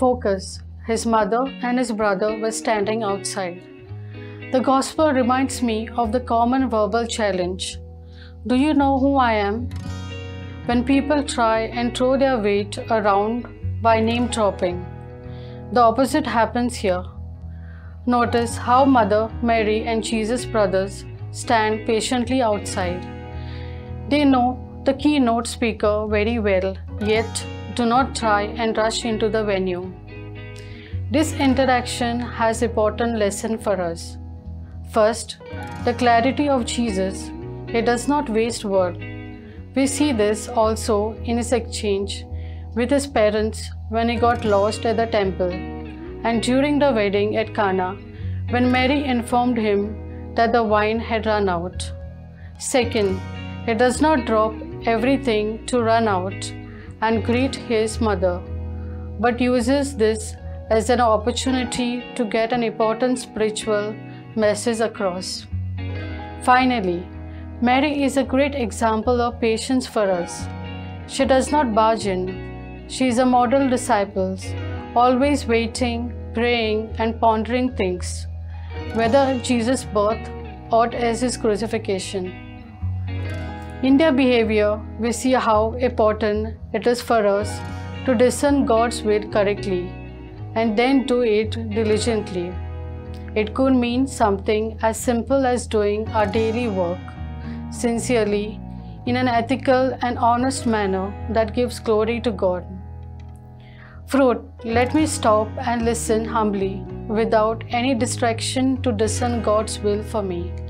Focus. His mother and his brother were standing outside. The Gospel reminds me of the common verbal challenge. Do you know who I am? When people try and throw their weight around by name dropping, the opposite happens here. Notice how Mother Mary and Jesus' brothers stand patiently outside. They know the keynote speaker very well, yet do not try and rush into the venue. This interaction has an important lesson for us. First, the clarity of Jesus. He does not waste word. We see this also in his exchange with his parents when he got lost at the temple, and during the wedding at Cana when Mary informed him that the wine had run out. Second, he does not drop everything to run out and greet his mother, but uses this as an opportunity to get an important spiritual message across. Finally, Mary is a great example of patience for us. She does not barge in. She is a model disciple, always waiting, praying, and pondering things, whether Jesus' birth or as his crucifixion. In their behavior, we see how important it is for us to discern God's will correctly and then do it diligently. It could mean something as simple as doing our daily work sincerely in an ethical and honest manner that gives glory to God. Fruit, let me stop and listen humbly without any distraction to discern God's will for me.